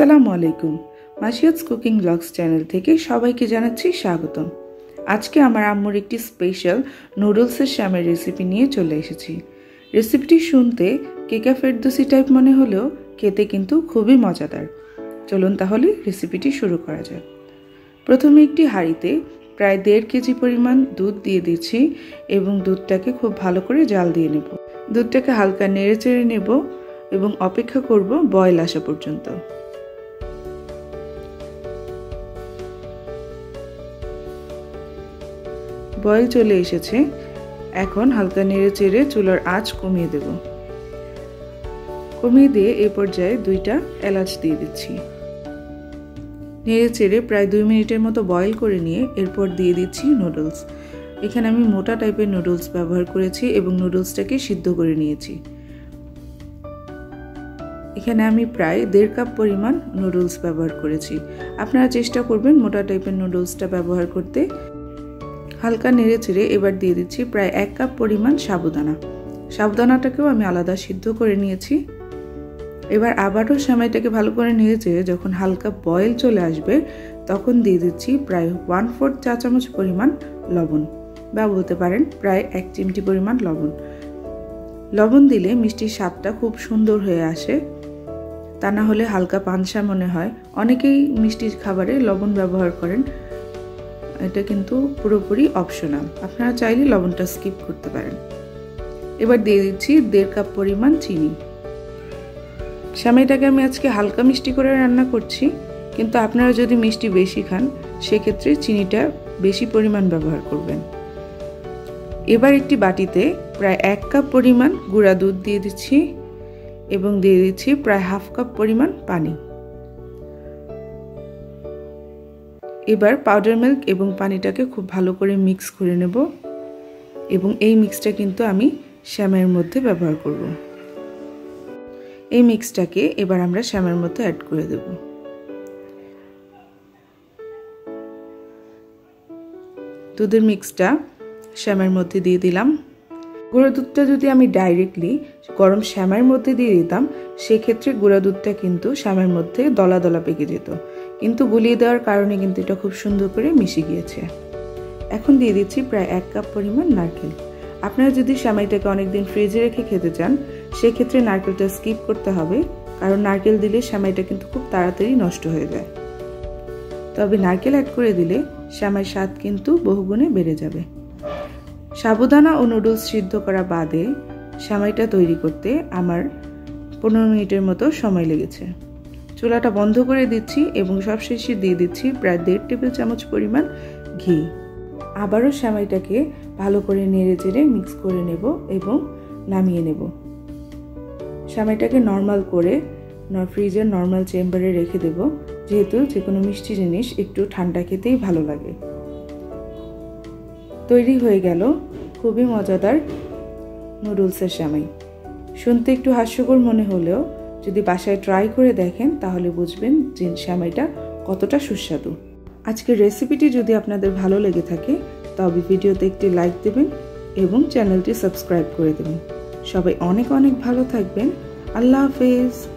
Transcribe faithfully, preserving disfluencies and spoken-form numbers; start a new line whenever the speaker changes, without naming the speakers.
আসসালামু আলাইকুম মাসিয়াস cooking blogs channel থেকে সবাইকে জানাচ্ছি স্বাগতম। আজকে আমার আম্মুর একটি স্পেশাল নুডলসের শ্যামের রেসিপি নিয়ে চলে এসেছি। রেসিপিটি শুনতে কেকা ফেরদৌসি টাইপ মনে হলেও খেতে কিন্তু খুবই মজাদার। চলুন তাহলে রেসিপিটি শুরু করা যাক। প্রথমে একটি হাঁড়িতে প্রায় দেড় কেজি পরিমাণ দুধ দিয়ে দিচ্ছি এবং দুধটাকে খুব ভালো করে জাল দিয়ে নেব। দুধটাকে হালকা নেড়ে চেড়ে নেব এবং অপেক্ষা করব বয়েল আসা পর্যন্ত। বয়েল চলে এসেছে, এখন হালকা নেড়ে চেড়ে চুলার আঁচ কমিয়ে দেব। কমিয়ে দিয়ে এই পর্যায়ে দুইটা এলাচ দিয়ে দিচ্ছি। নেড়ে চেড়ে প্রায় দুই মিনিটের মতো বয়েল করে নিয়ে এরপর দিয়ে দিচ্ছি নুডলস। এখানে আমি মোটা টাইপের নুডলস ব্যবহার করেছি এবং নুডলসটাকে সিদ্ধ করে নিয়েছি। এখানে আমি প্রায় দেড় কাপ পরিমাণ নুডলস ব্যবহার করেছি। আপনারা চেষ্টা করবেন মোটা টাইপের নুডলসটা ব্যবহার করতে। হালকা নেড়ে চেড়ে এবার দিয়ে দিচ্ছি প্রায় এক কাপ পরিমাণ সাবুদানা। সাবুদানাটাকেও আমি আলাদা সিদ্ধ করে নিয়েছি। এবার আবারও সেমাইটাকে ভালো করে নেড়ে চেড়ে যখন হালকা বয়েল চলে আসবে তখন দিয়ে দিচ্ছি প্রায় ওয়ান ফোর্থ চা চামচ পরিমাণ লবণ, বা বলতে পারেন প্রায় এক চিমটি পরিমাণ লবণ। লবণ দিলে মিষ্টির স্বাদটা খুব সুন্দর হয়ে আসে, তা না হলে হালকা পানসা মনে হয়। অনেকেই মিষ্টির খাবারে লবণ ব্যবহার করেন, এটা কিন্তু পুরোপুরি অপশনাল, আপনারা চাইলে লবণটা স্কিপ করতে পারেন। এবার দিয়ে দিচ্ছি দেড় কাপ পরিমাণ চিনি। সেমাইটাকে আমি আজকে হালকা মিষ্টি করে রান্না করছি, কিন্তু আপনারা যদি মিষ্টি বেশি খান সেক্ষেত্রে চিনিটা বেশি পরিমাণ ব্যবহার করবেন। এবার একটি বাটিতে প্রায় এক কাপ পরিমাণ গুঁড়া দুধ দিয়ে দিচ্ছি এবং দিয়ে দিচ্ছি প্রায় হাফ কাপ পরিমাণ পানি। এবার পাউডার মিল্ক এবং পানিটাকে খুব ভালো করে মিক্স করে নেব এবং এই মিক্সটা কিন্তু আমি শ্যামের মধ্যে ব্যবহার করব। এই মিক্সটাকে এবার আমরা শ্যামের মধ্যে অ্যাড করে দেব। দুধের মিক্সটা শ্যামের মধ্যে দিয়ে দিলাম। গুঁড়ো দুধটা যদি আমি ডাইরেক্টলি গরম শ্যামের মধ্যে দিয়ে দিতাম সেক্ষেত্রে গুঁড়ো দুধটা কিন্তু শ্যামের মধ্যে দলা দলা পেকে যেত, কিন্তু গুলিয়ে দেওয়ার কারণে কিন্তু এটা খুব সুন্দর করে মিশে গিয়েছে। এখন দিয়ে দিচ্ছি প্রায় এক কাপ পরিমাণ নারকেল। আপনারা যদি সেমাইটাকে অনেকদিন ফ্রিজে রেখে খেতে চান সেক্ষেত্রে নারকেলটা স্কিপ করতে হবে, কারণ নারকেল দিলে সেমাইটা কিন্তু খুব তাড়াতাড়ি নষ্ট হয়ে যায়। তবে নারকেল অ্যাড করে দিলে সেমাইয়ের স্বাদ কিন্তু বহুগুণে বেড়ে যাবে। সাবুদানা ও নুডলস সিদ্ধ করা বাদে সেমাইটা তৈরি করতে আমার পনেরো মিনিটের মতো সময় লেগেছে। চুলাটা বন্ধ করে দিচ্ছি এবং সবশেষে দিয়ে দিচ্ছি প্রায় দেড় টেবিল চামচ পরিমাণ ঘি। আবারও সেমাইটাকে ভালো করে নেড়ে চেড়ে মিক্স করে নেব এবং নামিয়ে নেব। সেমাইটাকে নর্মাল করে ফ্রিজের নর্মাল চেম্বারে রেখে দেব, যেহেতু যে কোনো মিষ্টি জিনিস একটু ঠান্ডা খেতেই ভালো লাগে। তৈরি হয়ে গেল খুবই মজাদার নুডলসের সেমাই। শুনতে একটু হাস্যকর মনে হলেও যদি বাসায় ট্রাই করে দেখেন তাহলে বুঝবেন যে সেমাইটা কতটা সুস্বাদু। আজকের রেসিপিটি যদি আপনাদের ভালো লেগে থাকে তবে ভিডিওতে একটি লাইক দেবেন এবং চ্যানেলটি সাবস্ক্রাইব করে দেবেন। সবাই অনেক অনেক ভালো থাকবেন। আল্লাহ হাফেজ।